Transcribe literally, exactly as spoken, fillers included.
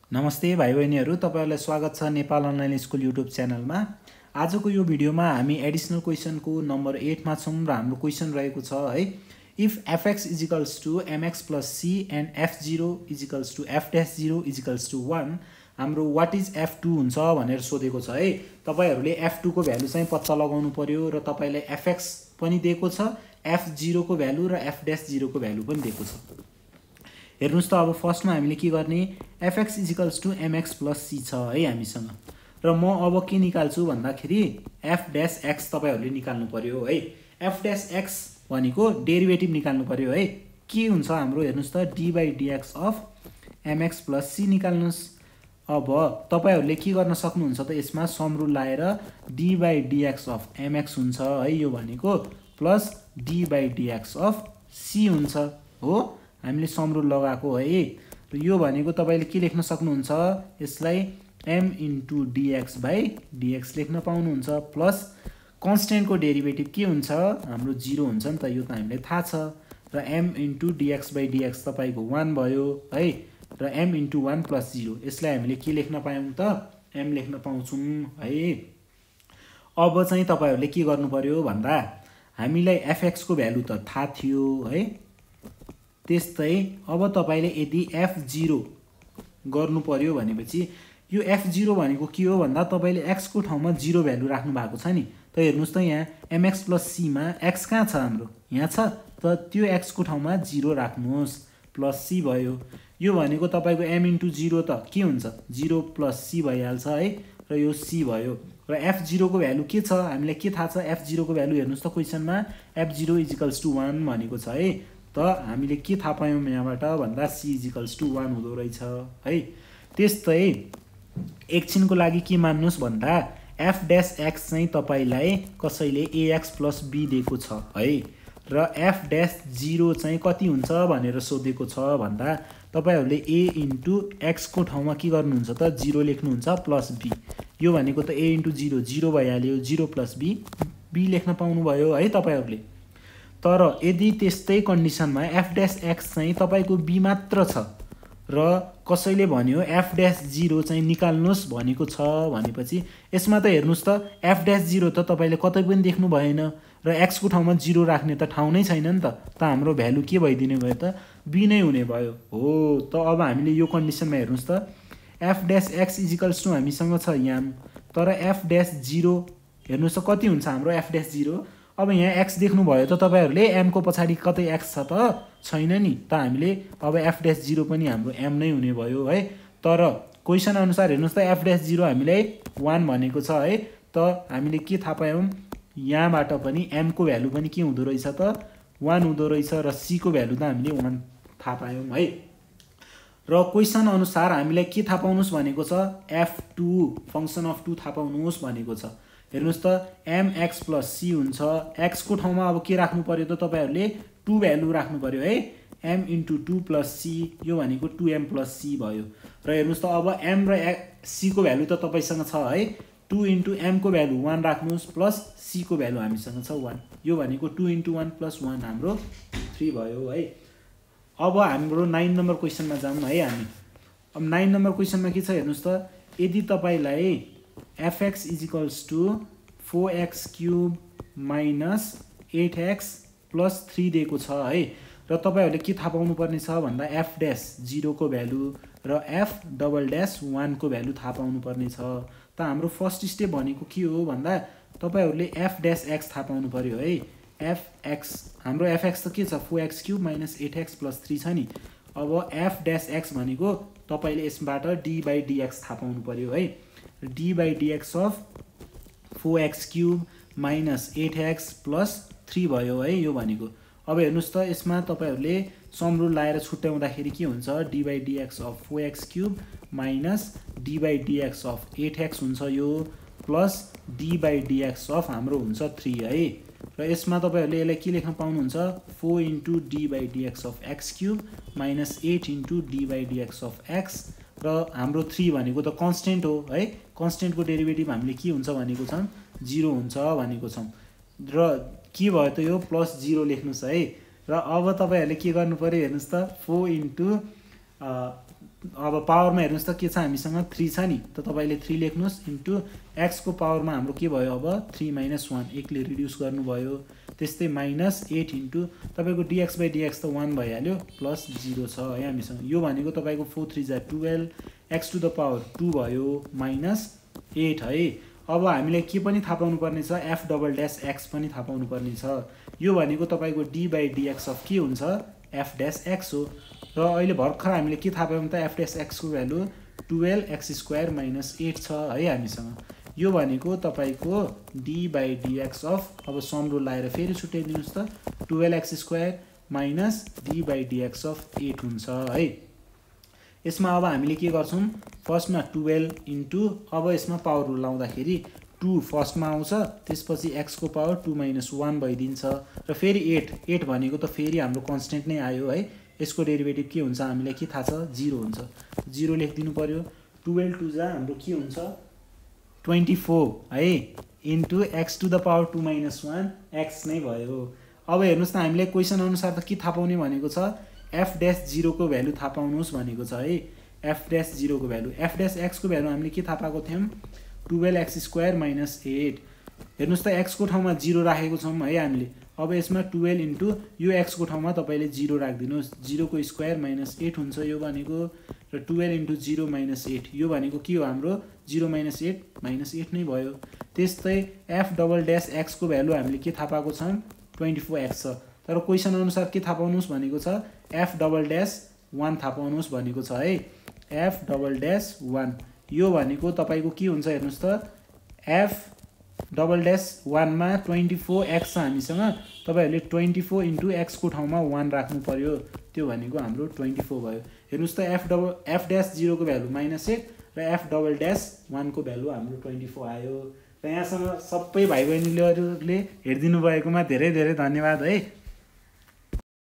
नमस्ते भाइ बहिनीहरु, तपाईहरुलाई स्वागत छ नेपाल अनलाइन स्कुल युट्युब च्यानलमा। आजको यो भिडियोमा हामी एडिसनल क्वेशनको नम्बर आठ मा छौं र हाम्रो क्वेशन रहेको छ है, if fx is equals to mx plus c and f zero is equals to f dash zero is equals to one, हाम्रो what is f two हुन्छ भनेर सोधेको छ है। तपाईहरुले f two को भ्यालु चाहिँ पत्ता लगाउनु पर्यो र तपाईलाई fx पनि दिएको छ, f zero को भ्यालु र f dash zero को भ्यालु पनि दिएको छ। हेर्नुस् त अब फर्स्टमा हामीले के गर्ने, fx is equals to mx plus c छ है हामीसँग, र म अब के निकाल्छु भन्दाखेरि f dash x तपाईहरुले निकाल्नु पर्यो है। f dash x भनेको डेरिभेटिभ निकाल्नु पर्यो है। के हुन्छ हाम्रो, हेर्नुस् त d by dx of mx plus c निकाल्नुस्। अब तपाईहरुले के गर्न सक्नुहुन्छ त, यसमा सम रुल लाएर d by dx of mx हुन्छ है, यो भनेको plus d by dx of c हुन्छ हो, हामीले सम रुल लगाएको है। र यो भनेको तपाईले के लेख्न सक्नुहुन्छ, यसलाई m into dx by dx लेख्न पाउनुहुन्छ, प्लस कन्स्टेन्ट को डेरिभेटिभ के हुन्छ, हाम्रो जीरो हुन्छ नि त, यो त हामीले थाहा छ। र m into dx by dx तपाईको one भयो है, र m into one plus zero, यसलाई हामीले के लेख्न पायौं त, m लेख्न पाउँछौं है। अब चाहिँ तपाईहरुले के गर्नु पर्यो भन्दा, हामीलाई fx को भ्यालु त थाहा थियो है, त्यस्तै अब तपाईले यदि f zero गर्नु पर्यो भनेपछि यो f zero भनेको के हो भन्दा, तपाईले x को ठाउँमा zero भ्यालु राख्नु भएको छ नि, त हेर्नुस् त यहाँ mx plus c मा x कहाँ छ, हाम्रो यहाँ छ, त त्यो x को ठाउँमा zero राख्नुस्, प्लस c भयो। यो भनेको तपाईको m into zero त के हुन्छ, zero plus c भइहाल्छ है, र यो c भयो। र f zero को भ्यालु के छ, हामीलाई के थाहा छ, f zero को भ्यालु हेर्नुस् त क्वेशनमा f zero is equals to one भनेको छ है, त हामीले के थाहा पायौं यहाँबाट भन्दा c is equals to one हुँदो रहेछ है। त्यस्तै एकछिनको लागि के मान्नुस् भन्दा, f dash x चाहिँ तपाईलाई कसैले ax plus b दिएको छ है, र f dash zero चाहिँ कति हुन्छ भनेर सोधेको छ भन्दा, तपाईहरुले a into x को ठाउँमा के गर्नुहुन्छ त, zero लेख्नुहुन्छ प्लस b, यो भनेको त a into zero zero भइहाल्यो, zero plus b b लेख्न पाउनु भयो है तपाईहरुले। तर यदि त्यस्तै कन्डिसनमा f dash x चाहिँ तपाईको b मात्र छ र कसैले भन्यो f dash zero चाहिँ निकाल्नुस् भनेको छ भनेपछि, यसमा त हेर्नुस् त f dash zero त तपाईले कतै पनि देख्नु भएन, र x को ठाउँमा zero राख्ने त ठाउँ नै छैन नि त, त हाम्रो भ्यालु के भइदिने भयो त, b नै हुने भयो हो। त अब हामीले यो कन्डिसनमा हेर्नुस् त f dash x is equals to हामीसँग छ यहाँ, तर f dash zero हेर्नुस् त कति हुन्छ हाम्रो f dash zero, अब यहाँ x देख्नु भयो त तपाईहरुले, m को पछाडी कतै x छ त छैन नि, त हामीले अब f dash zero पनि हाम्रो m नै हुने भयो है। तर क्वेशन अनुसार हेर्नुस् त f dash zero हामीलाई one भनेको छ है, त हामीले के थाहा पायौं, यहाँबाट पनि m को भ्यालु पनि के हुँदो रहेछ त, one हुँदो रहेछ, र c को भ्यालु त हामीले one थाहा पायौं है। र क्वेशन अनुसार हामीलाई के थाहा पाउनुस् भनेको छ, f two function of two थाहा पाउनुस् भनेको छ। हेर्नुस् त mx plus c हुन्छ, x को ठाउँमा अब के राख्नु पर्यो त, तपाईहरुले two भ्यालु राख्नु पर्यो है, m into two plus c, यो भनेको two m plus c भयो। र हेर्नुस् त अब m र c को भ्यालु त तपाईसँग छ है, two into m को भ्यालु one राख्नुस्, प्लस c को भ्यालु हामीसँग छ one, यो भनेको two into one plus one हाम्रो three भयो है। अब हाम्रो nine नम्बर क्वेशनमा जाउँ है हामी। अब nine नम्बर क्वेशनमा के छ हेर्नुस् त, यदि तपाईलाई fx is equals to four x cube minus eight x plus three दिएको छ है, र तपाईहरुले के थाहा पाउनु पर्ने छ भन्दा, f dash zero को भ्यालु र f double dash one को भ्यालु थाहा पाउनु पर्ने छ। त हाम्रो फर्स्ट स्टेप भनेको के हो भन्दा, तपाईहरुले f dash x थाहा पाउनु पर्यो है, fx हाम्रो fx त के छ, four x cube minus eight x plus three छ नि। अब f dash x भनेको तपाईले यसबाट d by dx थाहा पाउनु पर्यो है, d by dx of four x cube minus eight x plus three भयो है यो भनेको। अब हेर्नुस् त यसमा तपाईहरुले सम रुल लाएर छुट्याउँदाखेरि के हुन्छ, d by dx of four x cube minus d by dx of eight x हुन्छ यो, plus d by dx of हाम्रो हुन्छ three है। र यसमा तपाईहरुले यसलाई के लेख्न पाउनुहुन्छ, four into d by dx of x cube minus eight into d by dx of x, र हाम्रो three भनेको त कन्स्टेन्ट हो है, कन्स्टेन्ट को डेरिभेटिभ हामीले के हुन्छ भनेको छौं, zero हुन्छ भनेको छौं, र के भयो त यो प्लस zero लेख्नुस् है। र अब तपाईहरुले के गर्नु पर्यो हेर्नुस् त, four into अब पावरमा हेर्नुस् त के छ हामीसँग थ्री छ नि त तपाईले थ्री लेख्नुस् इन्टु x को पावरमा हाम्रो के भयो अब थ्री माइनस वन एकले रिड्युस गर्नुभयो त्यस्तै माइनस एट इन्टु तपाईको dx बाइ dx त वन भइहाल्यो प्लस जीरो छ है हामीसँग यो भनेको तपाईको फोर थ्री जा twelve x to the power two भयो माइनस एट है अब हामीले के पनि थाहा पाउनु पर्ने छ f डबल ड्यास x पनि थाहा पाउनु पर्ने छ यो भनेको तपाईको d बाइ dx अफ के हुन्छ f ड्यास x हो र अहिले भर्खर हामीले के थाहा पायौं त f ड्यास x को value twelve x square minus eight छ है हामीसँग यो भनेको तपाईको d बाइ dx अफ अब सम रुल लाएर फेरि छुट्याइदिनुस् त twelve x square minus d by dx of eight हुन्छ है यसमा अब हामीले के गर्छौं फर्स्टमा टुवेल्भ इन्टु अब यसमा पावर रुल लाउँदाखेरि टू फर्स्टमा आउँछ त्यसपछि x को पावर टू माइनस वन भइदिन्छ र फेरि एट एट भनेको त फेरि हाम्रो कन्स्टेन्ट नै आयो है यसको डेरिभेटिभ के हुन्छ हामीलाई के थाहा छ जीरो हुन्छ जीरो लेखिदिनु पर्यो टुवेल्भ टू जा हाम्रो के हुन्छ ट्वेन्टी फोर है into x to the power two minus one x नै भयो अब हेर्नुस् त हामीले क्वेसन अनुसार त के थाहा पाउने भनेको छ f ड्यास जीरो को भ्यालु थाहा पाउनुस् भनेको छ है f ड्यास जीरो को भ्यालु f ड्यास x को भ्यालु हामीले के थाहा पाएको थियौं twelve x square minus eight हेर्नुस् त x को ठाउँमा जीरो राखेको छौं है हामीले अब यसमा टुवेल्भ इन्टु यो x को ठाउँमा तपाईले जीरो राख्दिनुस् जीरो को स्क्वायर माइनस एट हुन्छ यो भनेको र twelve into zero minus eight यो भनेको के हो हाम्रो zero minus eight minus eight नै भयो त्यस्तै f डबल ड्यास x को भ्यालु हामीले के थाहा पाएको छौं ट्वेन्टी फोर एक्स छ तर क्वेसन अनुसार के थाहा पाउनुस् भनेको छ f डबल ड्यास वन थाहा पाउनुस् भनेको छ है f डबल ड्यास वन यो भनेको तपाईको के हुन्छ हेर्नुस् त f डबल ड्यास वन मा ट्वेन्टी फोर एक्स छ हामीसँग तपाईहरुले ट्वेन्टी फोर इन्टु x को ठाउँमा वन राख्नु पर्यो त्यो भनेको हाम्रो ट्वेन्टी फोर भयो हेर्नुस् त f double f dash zero को भ्यालु माइनस एट र f डबल ड्यास वन को भ्यालु हाम्रो ट्वेन्टी फोर आयो र यहाँसम्म सबै भाइ बहिनीहरुले हेर्दिनु भएकोमा धेरै धेरै धन्यवाद है।